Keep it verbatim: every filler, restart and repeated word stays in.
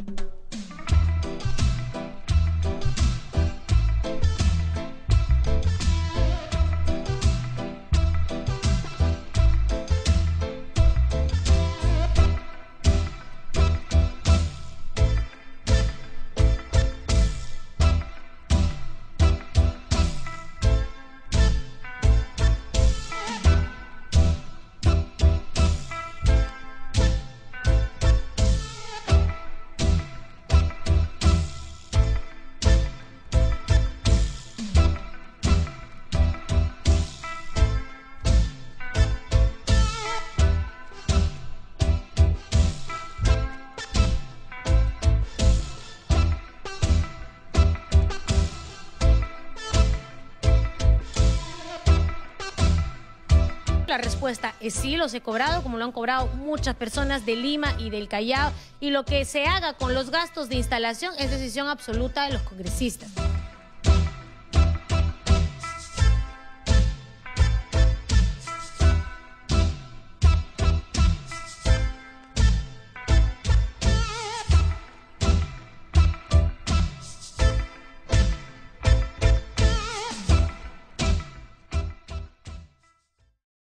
La respuesta es sí, los he cobrado, como lo han cobrado muchas personas de Lima y del Callao, y lo que se haga con los gastos de instalación es decisión absoluta de los congresistas.